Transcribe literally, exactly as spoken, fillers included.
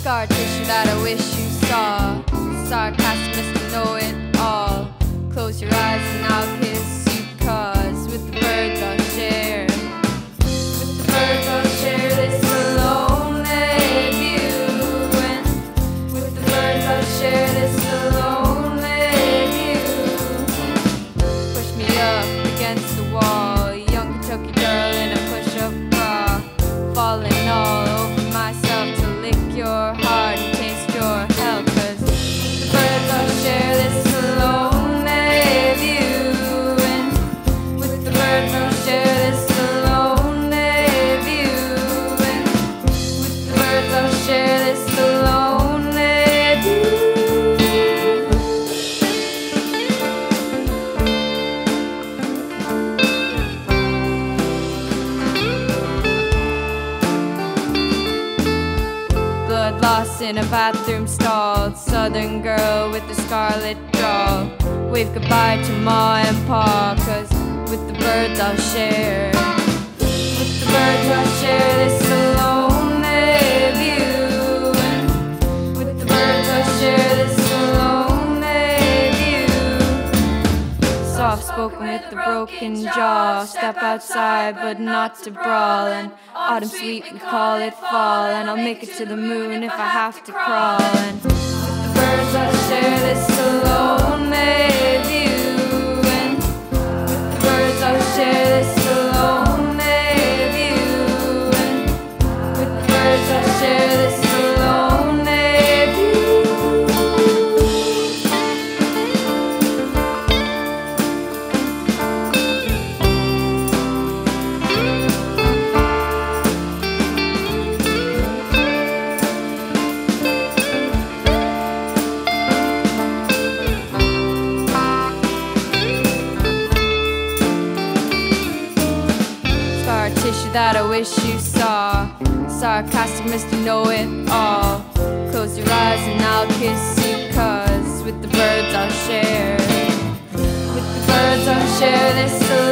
Scar tissue that I wish you saw. Sarcastic Mister Know-It-All. Close your eyes and I'll kiss you, cause with the birds I'll share. With the birds I'll share this lonely view. And with the birds I'll share this lonely view. Push me up against the wall, young Kentucky girl in a push-up bra. Falling all over myself to lick your heart and taste your hell, cause with the birds I'll share this lonely view. And with the birds I'll share this lonely view. And with the birds I'll share this lonely view. Blood lost in a bathroom stall, southern girl with the scarlet drawl. Wave goodbye to Ma and Pa, cause with the birds I'll share. With the birds I'll share this lonely view. And with the birds I'll share this lonely view. Soft spoken with the broken jaw, step outside but not to brawl. And autumn sweet we call it fall, and I'll make it to the moon if I have to crawl. And with the birds I'll share this lonely view. And with the birds I'll share this lonely view. And with the birds I'll share this lonely view. Scar tissue that I wish you saw. Sarcastic Mister Know-It-All. Close your eyes and I'll kiss you, cause with the birds I'll share. With the birds I'll share this